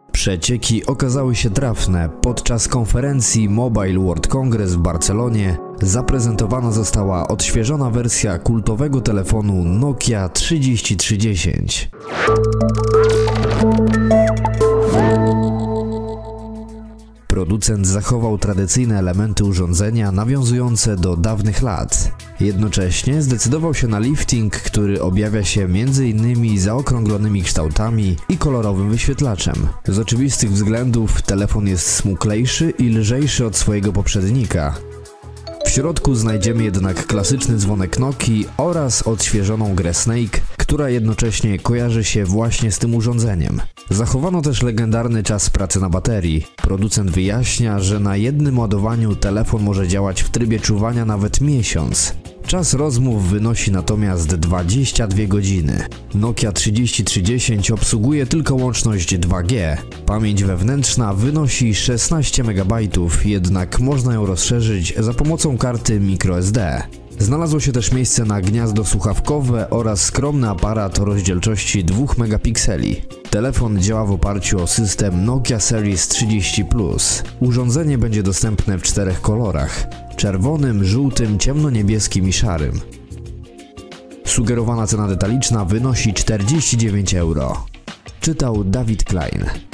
Przecieki okazały się trafne. Podczas konferencji Mobile World Congress w Barcelonie zaprezentowana została odświeżona wersja kultowego telefonu Nokia 3310. Producent zachował tradycyjne elementy urządzenia nawiązujące do dawnych lat. Jednocześnie zdecydował się na lifting, który objawia się m.in. zaokrąglonymi kształtami i kolorowym wyświetlaczem. Z oczywistych względów telefon jest smuklejszy i lżejszy od swojego poprzednika. W środku znajdziemy jednak klasyczny dzwonek Nokii oraz odświeżoną grę Snake, która jednocześnie kojarzy się właśnie z tym urządzeniem. Zachowano też legendarny czas pracy na baterii. Producent wyjaśnia, że na jednym ładowaniu telefon może działać w trybie czuwania nawet miesiąc. Czas rozmów wynosi natomiast 22 godziny. Nokia 3310 obsługuje tylko łączność 2G. Pamięć wewnętrzna wynosi 16 MB, jednak można ją rozszerzyć za pomocą karty microSD. Znalazło się też miejsce na gniazdo słuchawkowe oraz skromny aparat o rozdzielczości 2 megapikseli. Telefon działa w oparciu o system Nokia Series 30+. Urządzenie będzie dostępne w 4 kolorach: czerwonym, żółtym, ciemnoniebieskim i szarym. Sugerowana cena detaliczna wynosi 49 euro. Czytał Dawid Klein.